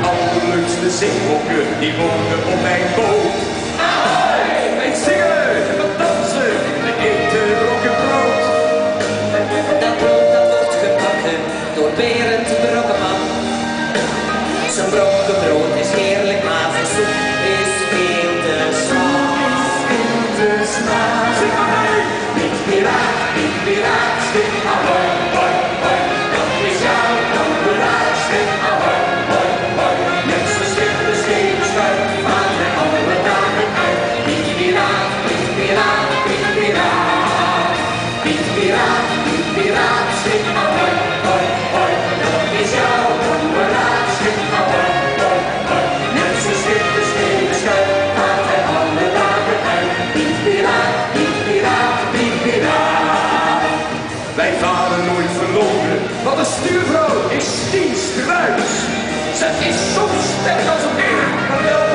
allerleukste zeehokken, die wonen op mijn boot. Ahoy! Wij zingen, we dansen, we eten brokkenbrood. Dat brood dat wordt gebakken door Berend Brokkeman. Zijn brokkenbrood is heerlijk, maar zijn soep is veel te zwaar. Veel te zwaar. Zing maar mee! Niet piraat, stik ahoy, hoi, hoi. Dat is jouw kameraad, stik ahoy, hoi, hoi. Met zijn schip de schepen schuit, vaart hij alle dagen uit. Niet piraat, stik ahoy, hoi, hoi. Dat is jouw kameraad, stik ahoy, hoi, hoi. Met zijn schip de schepen schuit, vaart hij alle dagen uit. Niet piraat. Wij varen nooit verloren, want de stuurvrouw is dienstruis. Ze is zo sterk als een beer, maar wel